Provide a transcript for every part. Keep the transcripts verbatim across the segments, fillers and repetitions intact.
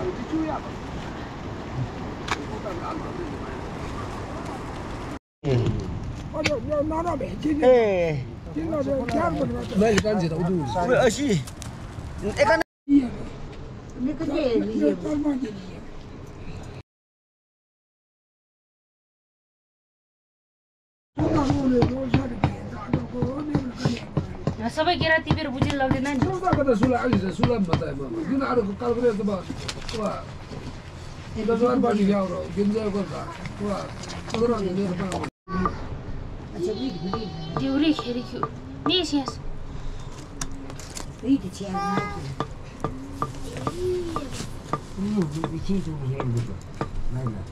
哎，那干起来我就，我二十，一个。那个呢？ सबै केरा टिपेर बुझिन लाग्दैन नि सुला कता सुला आइछ सुला मता म किन आरो कालबरे त वा दसवार बाटी गाउँ र गिन्जा गर्दा वा सदरा ने त अच्छा बि दिउरी खेरी छु नि सियास इ त छिया नि बि छि जो हेन दु नाइ न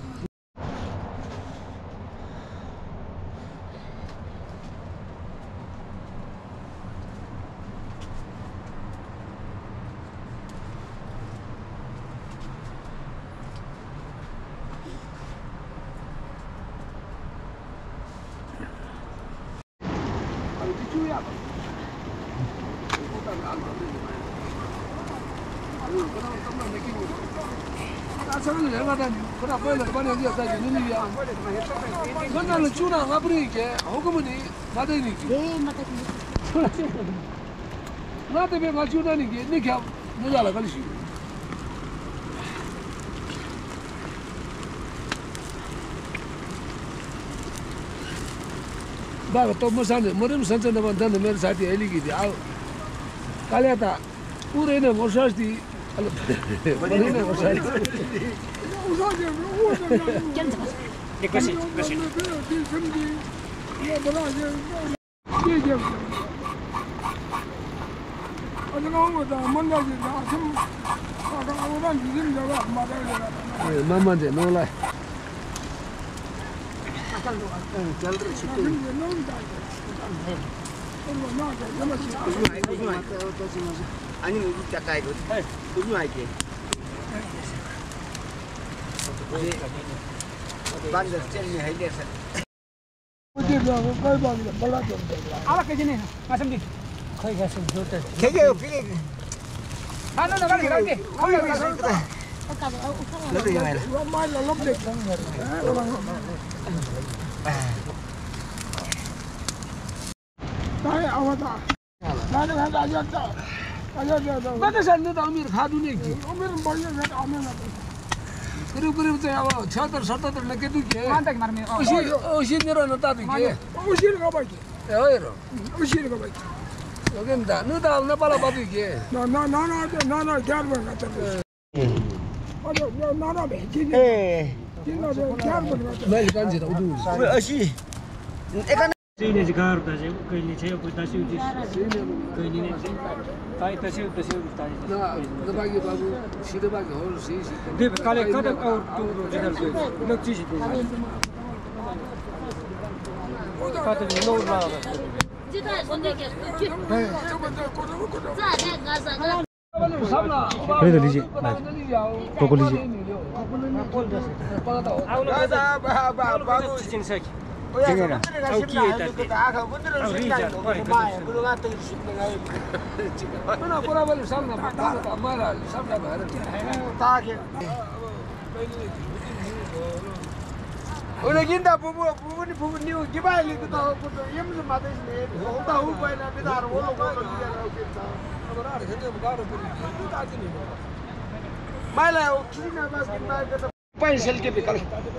तो मसाने मरे में संचन बंधन मेरे साथी एली की थी आओ काले था पूरे ने वर्षास थी बड़े ने वर्षास ये कैसे कैसे ये बड़ा ये ये ये अरे गाँव में तो मंडा जी था हम अगर वो ना जिन जगह हमारे जगह मामा जी नौ लाख चल रही छुट्टी 아니 우리 작가 이거 누구 할게 반대 잼이 해야겠어 어디 가고 거기 가고 몰라 좀 알아 깨지네 가슴디 거기 가서 좋다 개개 비게 하나 더 가게 가게 거기 가서 너도 이거야 말로 럽대 나의 아와다 나는 한 아저다 아저다 맞아 산도 아미르 가두네 오늘은 멀리 가다 오면 그리고 그리고 저 저들 서들 내게 두게 만딱 말면 어시 어시 내려놓 따두게 어시를 가봐야지 에어로 어시를 가봐야지 여긴다 너다 나발아 봐두게 나나 나나 나나 잘못 갔다 맞아 나나 매지 에 진짜 잘못 갔다 매일 간지다 우두 어시 에가 Sini segar tadi, kau ini saya pun tadi uji. Kau ini ni, tadi tadi tadi tadi. 나 너밖에 바보 시대밖에 올 수 있어. Dia kalau kau dah kau tu jadi tu, nak cuci tu. Kau tu no lah. 지다 손대게 그래도 리지 고고 리지 가자 바보 진짜기. Jangan. Okey tadi. Mana pura balik sana, mana mana sana mana. ताकि उन्हें किंतु बुबु बुबु नि बुबु नि गिबाइली तो कुछ ये मुझे माते इसने होता हूँ कोई ना बिदार वो लोग को दिया ना उसे अब ना रहते बुखार हो गई, तो ताकि नहीं होगा. माला वो किसी ने बस कितना करता पेंसिल के बिकल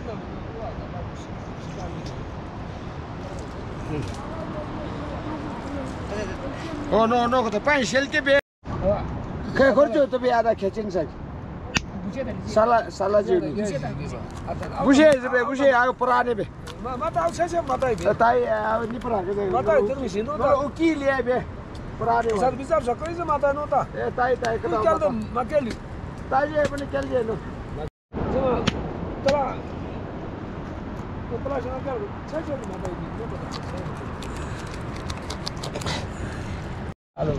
ओ नो नो तो पेंसिल के बे क्या करते हो तो भी आधा खींचने से साला साला जी बुझे जब बुझे आगे पुराने बे Mata saya saya mata ini. ताई नहीं पुराने बे Mata itu mesti तो nota. की लिया बे पुराने Besar besar sekali sih mata nota. ए ताई ताई Itu kan tuh makeli. ताई ये अपने चल जाए नो Cuma telah. Telah jangan kau. Saya saya mata ini. Halo.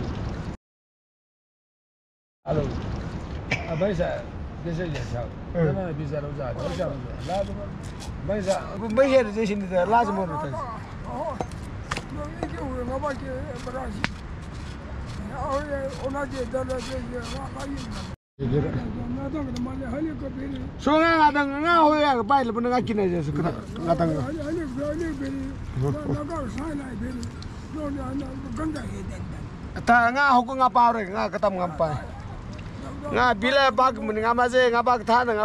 Halo. Apa sih? Bisa je sao. Mana bisa roza. Bisa roza. Lalu. Bisa. भैया जैसे नहीं था लाजम होता था Oh, no, ini orang apa ke berasi? Oh, orang je dah dah je, orang lain. Sungai ngadang nga ho ya bai le bun nga kin aja su ngadang. Ta nga ho ko nga paure nga katam ngampai. Nga bila bag mun nga maje nga bag tha nga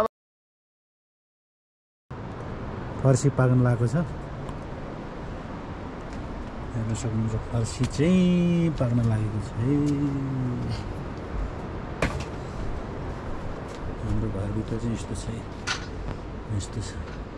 फर्सी पाक्न लागेको छ हेर्न सक्नुहुन्छ फर्सी चाहिँ पाक्न लागेको छ है हाम्रो घरभित्र चाहिँ यस्तो छ यस्तो छ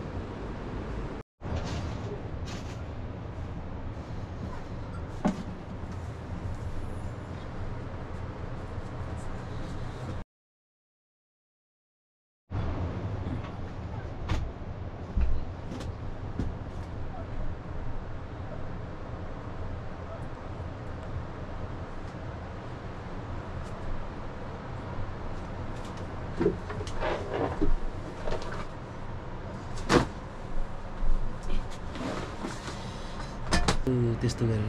त्यस्तो गरेर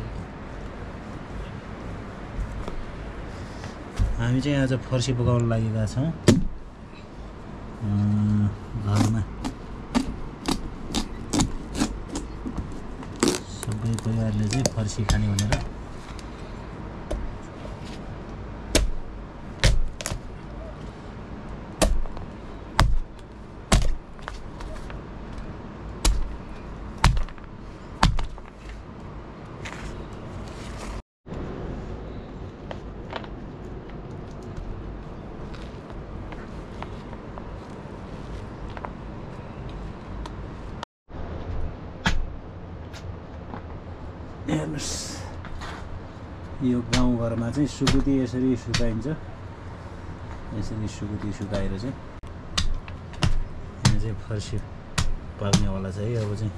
हामी चाहिँ आज फर्सी पकाउन लागेका छौँ घरमा सबै परिवारले चाहिँ फर्सी खाने भनेर हेर्नुस् यो गाउँघरमा चाहिँ सुकुटी यसरी सुकाइन्छ यसरी सुकुटी सुकाएर चाहिँ यहाँ चाहिँ फर्सी पाक्नेवाला छ है अब चाहिँ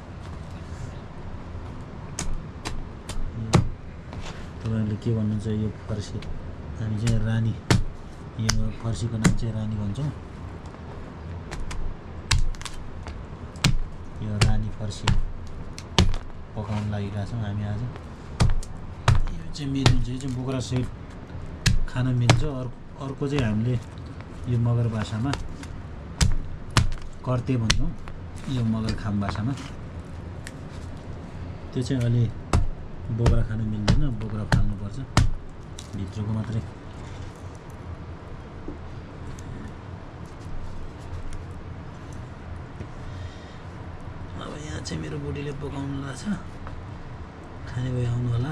तपाईँहरूले के भन्नुहुन्छ यो फर्सी हामी चाहिँ रानी यो फर्सीको नाम चाहिँ रानी भन्छौँ यो रानी फर्सी पकाउन लागिरहेका छौँ हामी आज यो चाहिँ मिल्नु चाहिँ चाहिँ बोक्रा सहित खान मिल्छ अर्को अर्को चाहिँ हामीले यो मगर भाषामा कर्ते भन्छौँ यो मगर खाम भाषामा त्यो चाहिँ अलि बोक्रा खान मिल्दैन बोक्रा फाल्नुपर्छ भित्रको मात्रै अब यहाँ चाहिँ मेरो बुढीले पकाउनु लाग्छ खाने भए आउनु होला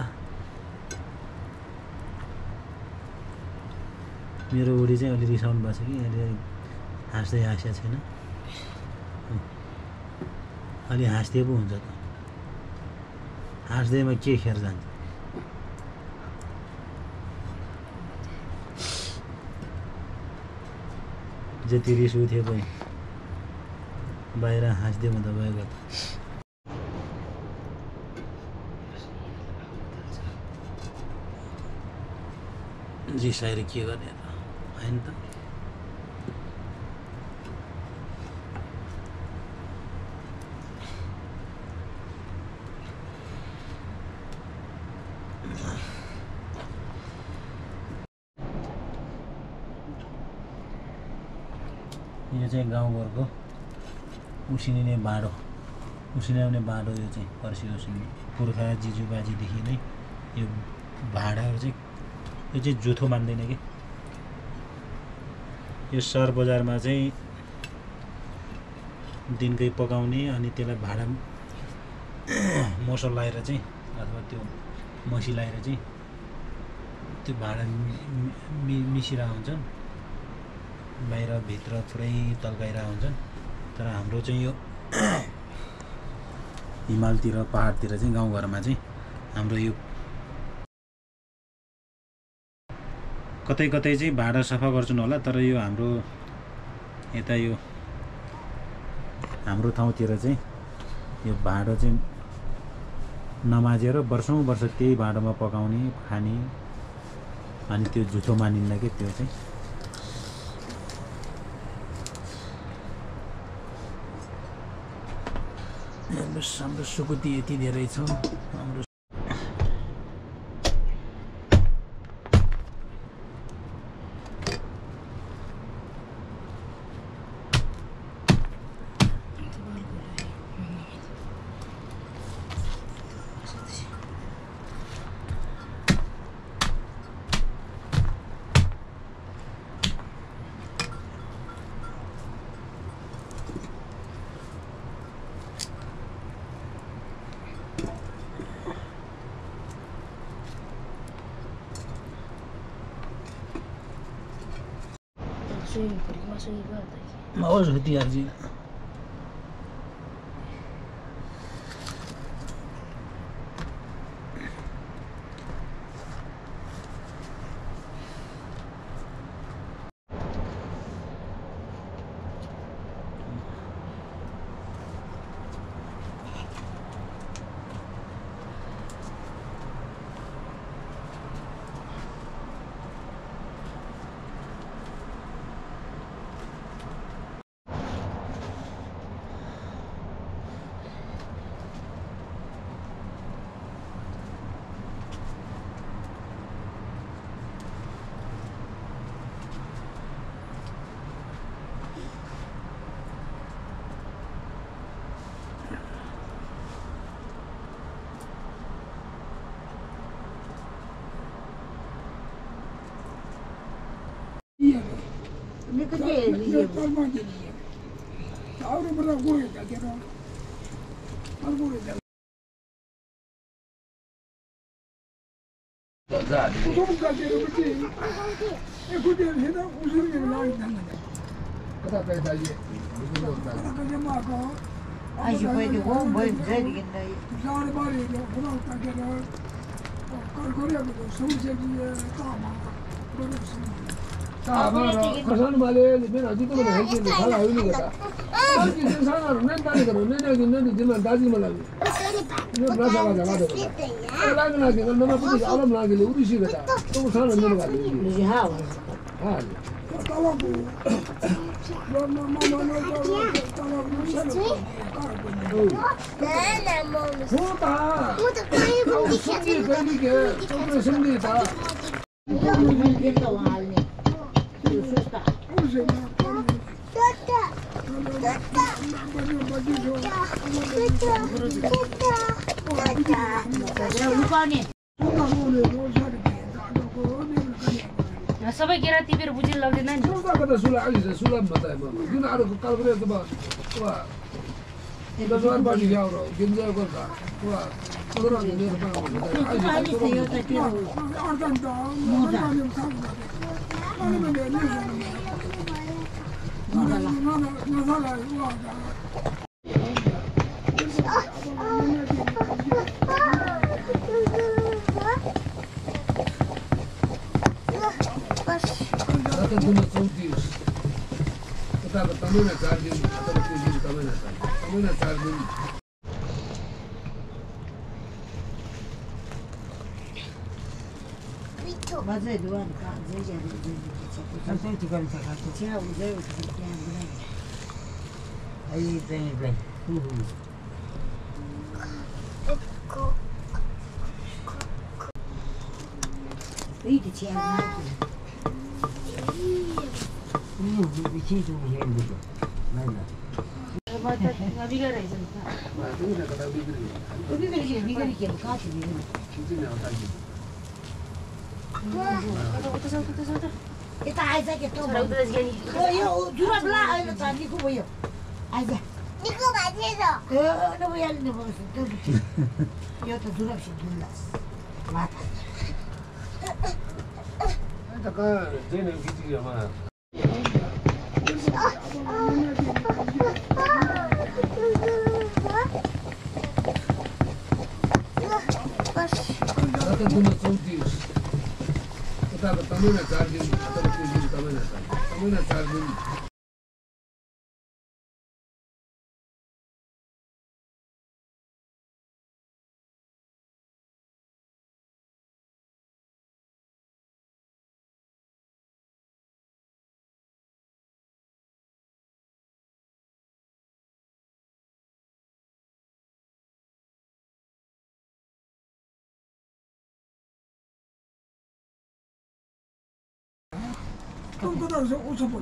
मेरो बुढी चाहिँ अलि रिसाउनु भएको छ कि अहिले हाँस्दै हाँसेको छैन अलि हाँस्दै पो हुन्छ त हाँस्दैमा के खेर जान्छ जति रिस उठ्यो पनि बाहिर हाँस्दै हुँदा भएको त रिसाएर के गर्ने होइन त यो चाहिँ गाउँघरको उसिनिने भाँडो उसिनाउने भाँडो यो चाहिँ फर्सी उसिन्ने पुर्खा जिजुबाजीदेखि नै यो भाँडाहरू चाहिँ यो चाहिँ जुठो मान्दैन कि यो सहर बजारमा चाहिँ दिनकै पकाउने अनि त्यसलाई भाँडा मोसो लगाएर चाहिँ अथवा त्यो मसी लगाएर चाहिँ त्यो भाँडा मि मिसिरहेको हुन्छन् बाहिर भित्र पुरै तल्काइरहेको हुन्छन् तर हाम्रो चाहिँ यो हिमालतिर पहाडतिर चाहिँ गाउँघरमा चाहिँ हाम्रो यो कतै कतै चाहिँ भाँडा सफा गर्छन् होला तर यो हाम्रो यता यो हाम्रो ठाउँतिर चाहिँ यो भाँडो चाहिँ नमाजेर वर्षौँ वर्ष त्यही भाँडोमा पकाउने खाने अनि त्यो जुठो मानिन्न कि त्यो चाहिँ हाम्रो सुकुटी यति धेरै छ हाम्रो Ma hoje eu tinha dito. Kasan male ben aji to mane helti ni khala hoyi ni kata ki insan ar ne tani karo ne ne ne ne jiman daji mala ni ne na sala jala de ala na ke na ma puti alam na ke uri si kata to sana ne ma ni ni ha wa ha Tawa bu. No no no no no. Tawa bu sana. Nana mom. Puta. Puta kai bu Ni ke to samni ta सबै केरा टिपेर बुझिन लाग्दैन नि कता सुला ice सुला मता म जुन आरो काल गरे त बा वा दसवार बाटी जाऊ रो गिन्जा गर्दा वा तोरा नि ने पा आइस यो त के हो Muda. Atau guna sautis. Kita bertemu nak charging atau bertemu kami nak kami nak charging. Mazai duan kan zai jadi jadi kita. Nanti juga bisa kasih. Siapa uzai uzai yang benar. Ayi zai zai. Ini siapa lagi? Ini bici tu yang betul. Mana? Mata bigar रहेछ नि Ini nak kata bigri. Ini lagi ni lagi yang kasih ni. Ini nak kata. उता जाऊ उता जाऊ त Kita aja kita. छोरा उता जाऊ नि Oh yo, jurah belah ayo tadi ku boyo. Aja. Niku baca tu. Eh, no voy al negocio. Yo te jurah sih jelas. Mata. Kita kan jenis bigri mana? Atau guna sautis. Kita bertemu nak charging atau bertemu kami nak kami nak charging. Kau kau dah usah usah pun.